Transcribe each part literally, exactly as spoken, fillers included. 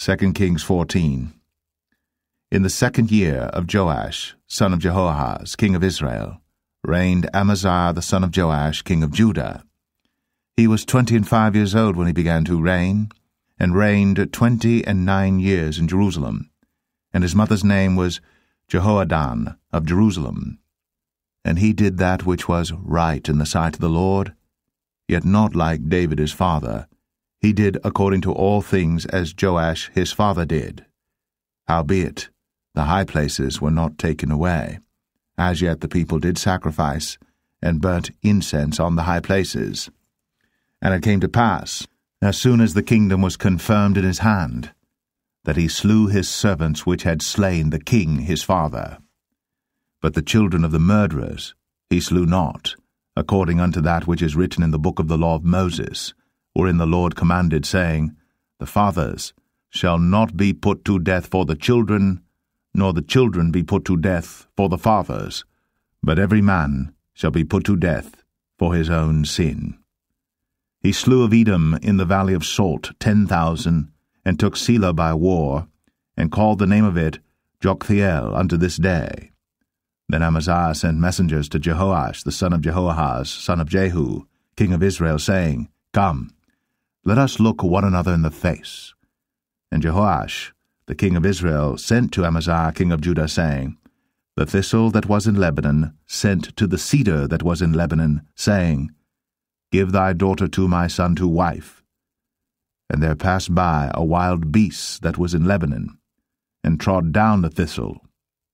Second Kings fourteen. In the second year of Joash, son of Jehoahaz, king of Israel, reigned Amaziah the son of Joash, king of Judah. He was twenty and five years old when he began to reign, and reigned twenty and nine years in Jerusalem. And his mother's name was Jehoaddan of Jerusalem. And he did that which was right in the sight of the Lord, yet not like David his father. He did according to all things as Joash his father did. Howbeit, the high places were not taken away. As yet the people did sacrifice, and burnt incense on the high places. And it came to pass, as soon as the kingdom was confirmed in his hand, that he slew his servants which had slain the king his father. But the children of the murderers he slew not, according unto that which is written in the book of the law of Moses, wherein the Lord commanded, saying, The fathers shall not be put to death for the children, nor the children be put to death for the fathers, but every man shall be put to death for his own sin. He slew of Edom in the valley of Salt ten thousand, and took Selah by war, and called the name of it Joktheel unto this day. Then Amaziah sent messengers to Jehoash the son of Jehoahaz, son of Jehu, king of Israel, saying, Come, let us look one another in the face. And Jehoash the king of Israel sent to Amaziah king of Judah, saying, The thistle that was in Lebanon sent to the cedar that was in Lebanon, saying, Give thy daughter to my son to wife. And there passed by a wild beast that was in Lebanon, and trod down the thistle.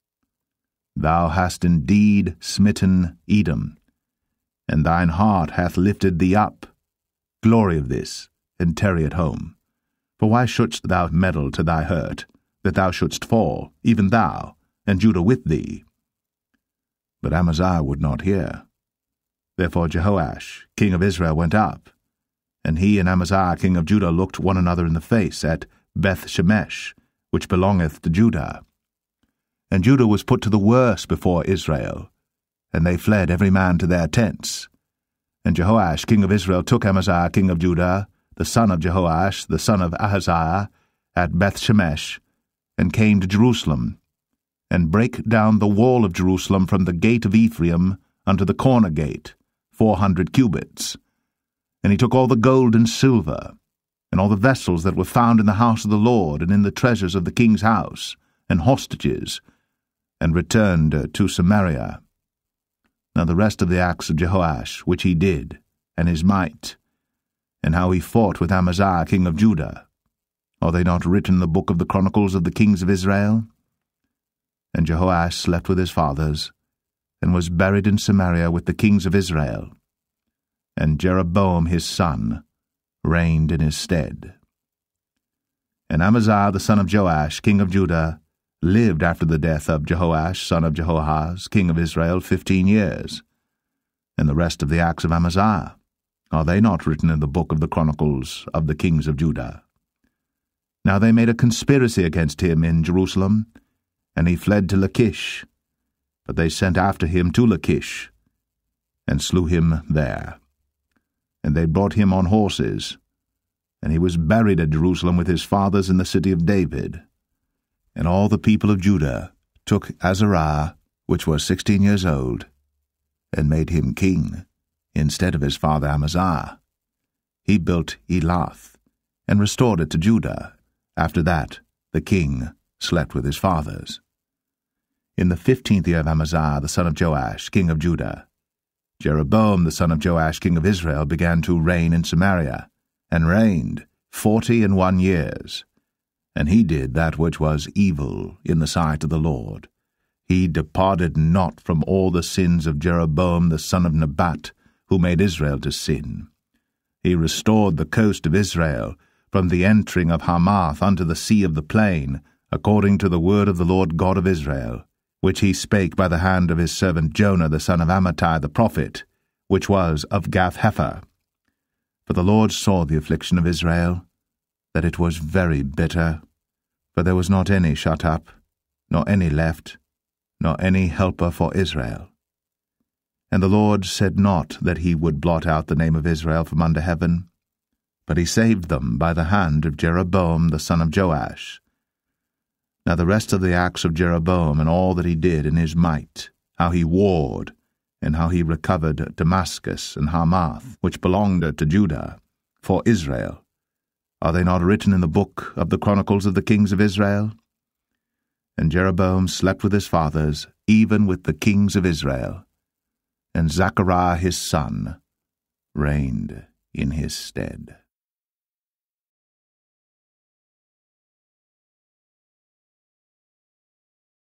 Thou hast indeed smitten Edom, and thine heart hath lifted thee up. Glory of this, and tarry at home. For why shouldst thou meddle to thy hurt, that thou shouldst fall, even thou, and Judah with thee? But Amaziah would not hear. Therefore Jehoash, king of Israel, went up, and he and Amaziah, king of Judah, looked one another in the face at Beth-shemesh, which belongeth to Judah. And Judah was put to the worse before Israel, and they fled every man to their tents. And Jehoash, king of Israel, took Amaziah, king of Judah, the son of Jehoash, the son of Ahaziah, at Beth-shemesh, and came to Jerusalem, and brake down the wall of Jerusalem from the gate of Ephraim unto the corner gate, four hundred cubits. And he took all the gold and silver, and all the vessels that were found in the house of the Lord, and in the treasures of the king's house, and hostages, and returned to Samaria. Now the rest of the acts of Jehoash, which he did, and his might, and how he fought with Amaziah king of Judah, are they not written in the book of the chronicles of the kings of Israel? And Jehoash slept with his fathers, and was buried in Samaria with the kings of Israel. And Jeroboam his son reigned in his stead. And Amaziah the son of Joash, king of Judah, lived after the death of Jehoash son of Jehoahaz, king of Israel, fifteen years. And the rest of the acts of Amaziah, are they not written in the book of the chronicles of the kings of Judah? Now they made a conspiracy against him in Jerusalem, and he fled to Lachish. But they sent after him to Lachish, and slew him there. And they brought him on horses, and he was buried at Jerusalem with his fathers in the city of David. And all the people of Judah took Azariah, which was sixteen years old, and made him king, instead of his father Amaziah. He built Elath, and restored it to Judah. After that the king slept with his fathers. In the fifteenth year of Amaziah the son of Joash, king of Judah, Jeroboam the son of Joash, king of Israel, began to reign in Samaria, and reigned forty and one years. And he did that which was evil in the sight of the Lord. He departed not from all the sins of Jeroboam the son of Nebat, who made Israel to sin. He restored the coast of Israel, from the entering of Hamath unto the sea of the plain, according to the word of the Lord God of Israel, which he spake by the hand of his servant Jonah the son of Amittai the prophet, which was of Gath-hepher. For the Lord saw the affliction of Israel, that it was very bitter, for there was not any shut up, nor any left, nor any helper for Israel. And the Lord said not that he would blot out the name of Israel from under heaven, but he saved them by the hand of Jeroboam the son of Joash. Now the rest of the acts of Jeroboam, and all that he did in his might, how he warred, and how he recovered Damascus and Hamath, which belonged to Judah, for Israel, are they not written in the book of the Chronicles of the kings of Israel? And Jeroboam slept with his fathers, even with the kings of Israel, and Zechariah his son reigned in his stead.